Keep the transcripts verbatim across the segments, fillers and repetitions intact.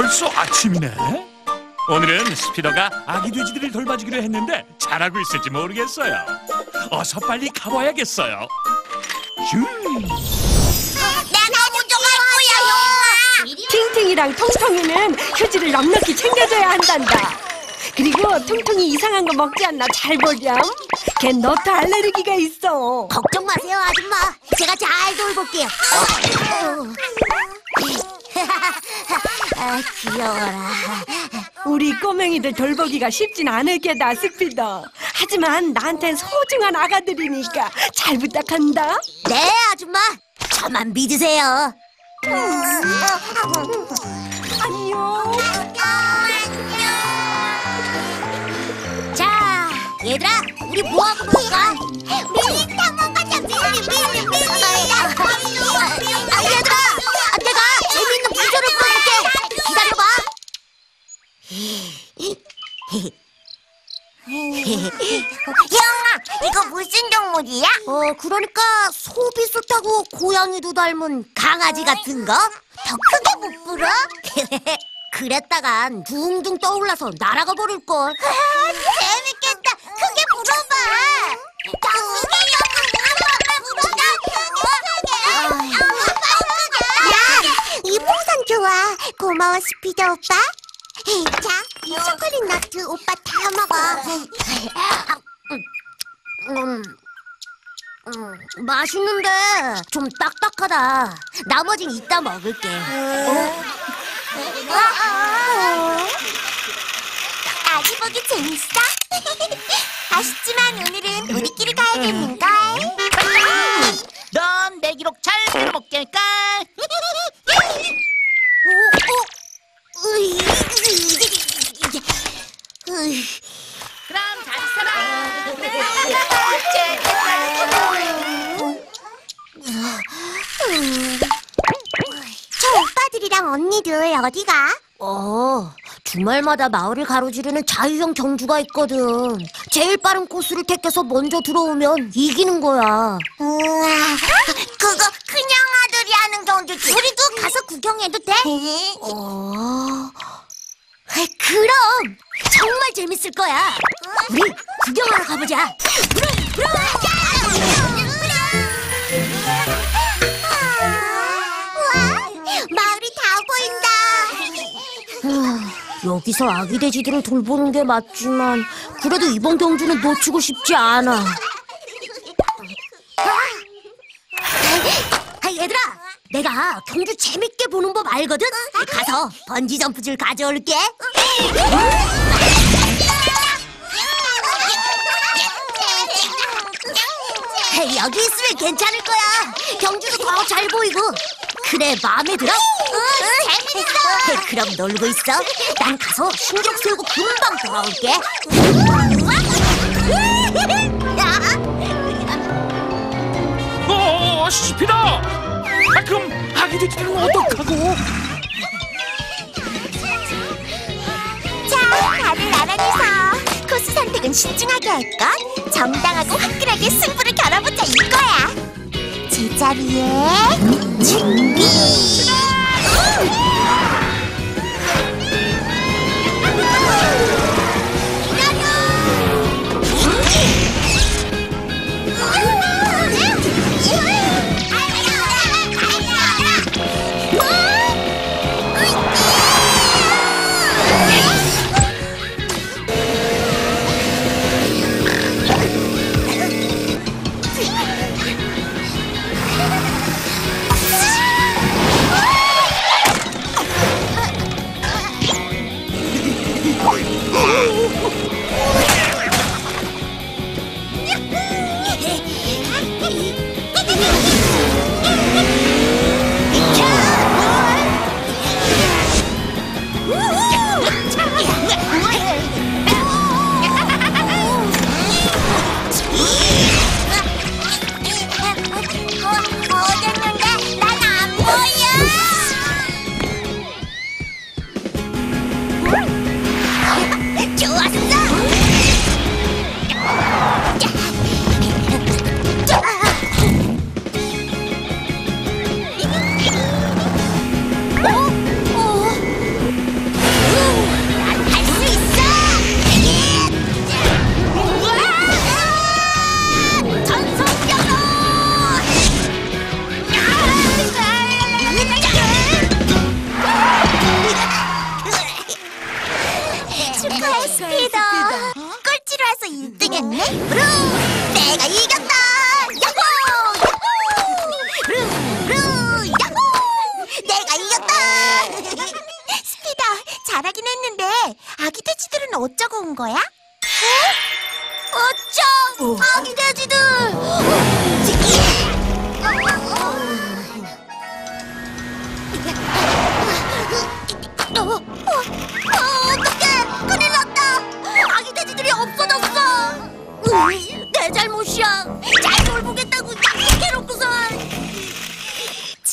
벌써 아침이네. 오늘은 스피더가 아기 돼지들을 돌봐주기로 했는데 잘하고 있을지 모르겠어요. 어서 빨리 가봐야겠어요. 슝. 내가 먼저 갈 거야, 용아. 팅팅이랑 통통이는 휴지를 넉넉히 챙겨줘야 한단다. 그리고 통통이 이상한 거 먹지 않나 잘 보렴. 걘 너트 알레르기가 있어. 걱정 마세요, 아줌마. 제가 잘 돌볼게요. 아, 귀여워라. 우리 꼬맹이들 돌보기가 쉽진 않을 게다, 스피더. 하지만 나한텐 소중한 아가들이니까 잘 부탁한다. 네, 아줌마. 저만 믿으세요. 안녕. 자, 얘들아, 우리 뭐하고 놀까? 밀리 탐험 가자, 밀리, 밀리, 밀리. 아, 얘들아, 내가 재밌는 구조를 보여줄게. 기다려봐. 영아, 이거 무슨 동물이야? 어, 그러니까 소 비슷하고 고양이도 닮은 강아지 같은 거? 더 크게 못 불어? 그랬다간 둥둥 떠올라서 날아가 버릴걸. 재밌겠다. 크게 불어봐. 더 크게 야, 이 풍선 좋아. 고마워, 스피드 오빠. 자, 이 초콜릿 너트 오빠 다 먹어. 음, 음, 맛있는데 좀 딱딱하다. 나머진 이따 먹을게. 어? 아기 보기 재밌어? 아쉽지만 오늘은 우리끼리 가야겠는걸. 넌 내 기록 잘 들어먹게 할까? 그럼 잘 저 오빠들이랑 언니들 어디 가? 어, 주말마다 마을을 가로지르는 자유형 경주가 있거든. 제일 빠른 코스를 택해서 먼저 들어오면 이기는 거야. 우와, 그거 큰형아들이 하는 경주지. 우리도 가서 구경해도 돼? 어... 그럼 정말 재밌을 거야. 우리 구경하러 가보자. 그럼, 그럼. 우와, 마을이 다 보인다. 여기서 아기 돼지들을 돌보는 게 맞지만 그래도 이번 경주는 놓치고 싶지 않아. 아, 얘들아, 내가 경주 재밌게 보는 법 알거든? 가서 번지 점프줄 가져올게. 여기 있으면 괜찮을 거야. 경주도 더 잘 보이고. 그래, 마음에 들어? 응, 재밌어. 그럼 놀고 있어. 난 가서 신경 쓰이고 금방 돌아올게. 어, 스피더! 아, 그럼 아기 돼지들은 어떡하고? 자, 다들 나란히서 코스 선택은 신중하게 할것. 정당하고 화끈하게 승부를 겨뤄보자 이거야. 제자리에 준비.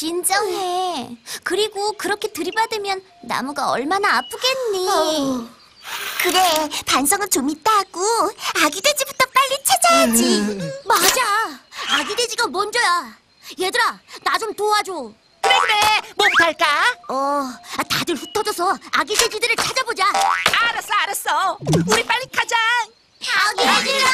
진정해. 그리고 그렇게 들이받으면 나무가 얼마나 아프겠니? 그래, 반성은 좀 이따 하고 아기 돼지부터 빨리 찾아야지. 맞아, 아기 돼지가 먼저야. 얘들아, 나 좀 도와줘. 그래 그래. 뭐부터 할까? 어, 다들 흩어져서 아기 돼지들을 찾아보자. 알았어 알았어. 우리 빨리 가자. 아기 돼지들아!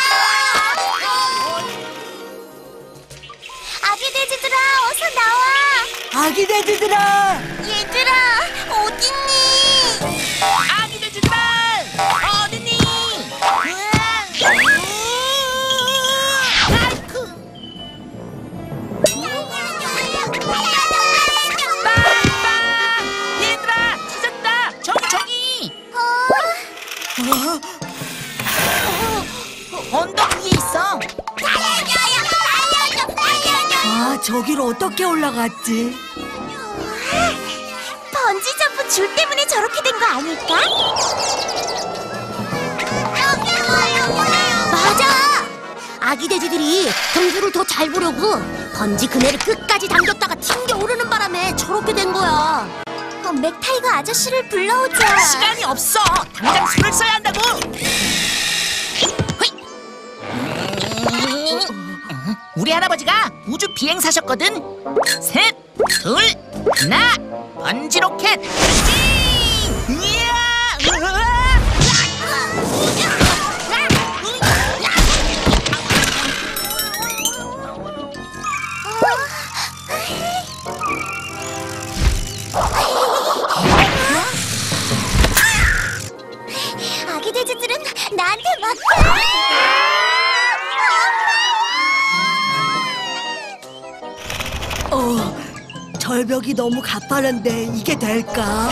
아기 돼지들아, 어서 나와. 아기 돼지들아! 얘들아, 어딨니? 아기 돼지들아 어딨니? 아이쿠. 빵빵. 얘들아 찾았다. 저기 저기. 언덕 위에 있어. 살려줘요! 살려줘! 살려줘! 아, 저기로 어떻게 올라갔지? 번지 점프 줄 때문에 저렇게 된 거 아닐까? 맞아! 아기 돼지들이 경주를 더 잘 보려고 번지 그네를 끝까지 당겼다가 튕겨 오르는 바람에 저렇게 된 거야. 어, 맥타이거 아저씨를 불러오자. 시간이 없어. 당장 손을 써야 한다고. 호이. 우리 할아버지가 우주 비행사셨거든. 셋, 둘, 하나. 번지 로켓. ting! 이야! 으아! 아기 돼지들은 나한테 맡겨. 어, 절벽이 너무 가파른데 이게 될까?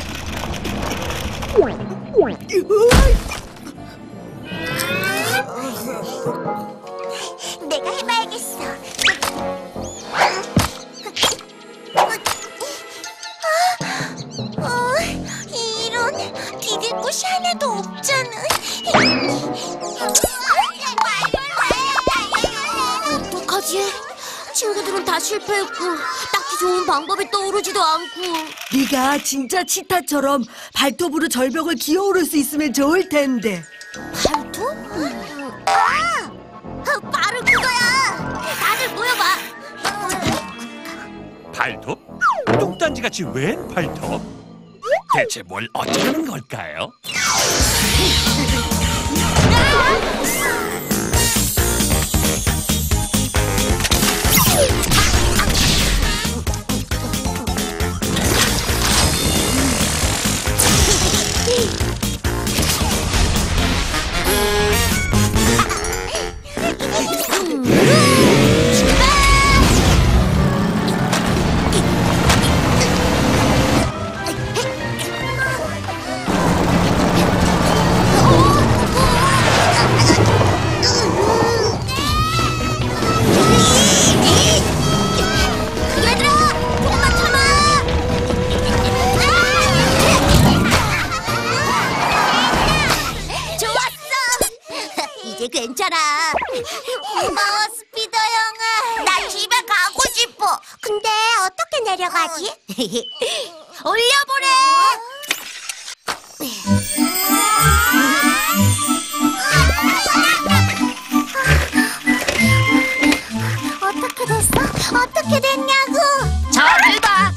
내가 해봐야겠어. 어, 이런 디딜 곳이 하나도 없잖아. 어떡하지? 친구들은 다 실패했고 딱히 좋은 방법이 떠오르지도 않고. 네가 진짜 치타처럼 발톱으로 절벽을 기어오를 수 있으면 좋을 텐데. 발톱? 아! 바로 그거야! 다들 모여봐! 발톱? 뚱딴지같이 웬 발톱? 대체 뭘 어쩌는 걸까요? 얘들아! 조금만 참아! 좋았어! 이제 괜찮아. 고마워, 스피더 형아. 나 집에 가고 싶어. 근데 어떻게 내려가지? 올려보래! 어떻게 됐어? 어떻게 됐냐고? 저를 봐.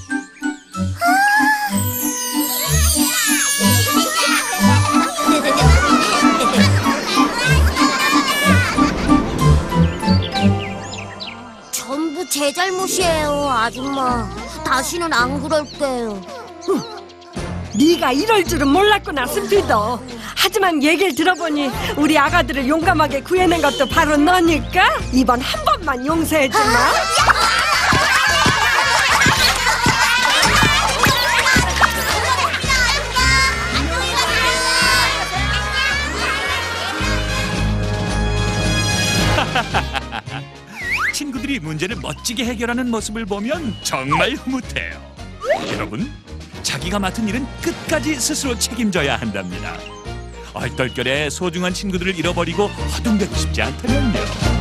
전부 제 잘못이에요, 아줌마. 다시는 안 그럴게요. 네가 이럴 줄은 몰랐구나, 스피더. 하지만 얘기를 들어보니 우리 아가들을 용감하게 구해낸 것도 바로 너니까 이번 한 번만 용서해주마. 친구들이 문제를 멋지게 해결하는 모습을 보면 정말 흐뭇해요. 여러분, 자기가 맡은 일은 끝까지 스스로 책임져야 한답니다. 얼떨결에 소중한 친구들을 잃어버리고 허둥대고 싶지 않다면요.